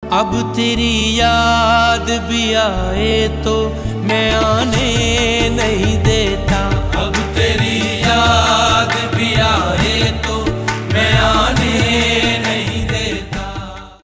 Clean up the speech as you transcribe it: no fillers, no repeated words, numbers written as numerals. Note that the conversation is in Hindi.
अब तेरी याद भी आए तो मैं आने नहीं देता।